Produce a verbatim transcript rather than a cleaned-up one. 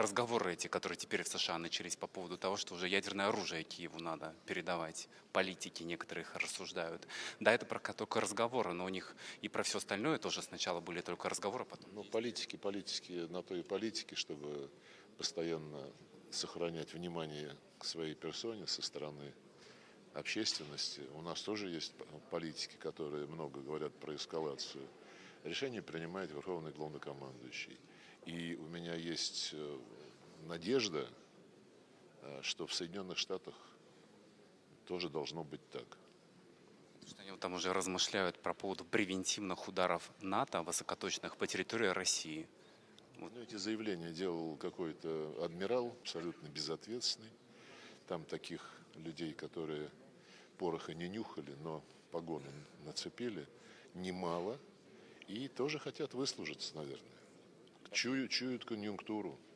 разговоры эти, которые теперь в США начались по поводу того, что уже ядерное оружие Киеву надо передавать. Политики некоторые их рассуждают. Да, это пока только разговоры, но у них и про все остальное тоже сначала были только разговоры, потом Ну, действия. политики, политики, на то и политики, чтобы постоянно сохранять внимание к своей персоне со стороны общественности. У нас тоже есть политики, которые много говорят про эскалацию. Решение принимает Верховный Главнокомандующий. И у меня есть э, надежда, э, что в Соединенных Штатах тоже должно быть так. Что они вот там уже размышляют про поводу превентивных ударов НАТО высокоточных по территории России. Ну, эти заявления делал какой-то адмирал, абсолютно безответственный. Там таких людей, которые пороха не нюхали, но погоны нацепили, немало. И тоже хотят выслужиться, наверное. Чуют, чуют конъюнктуру.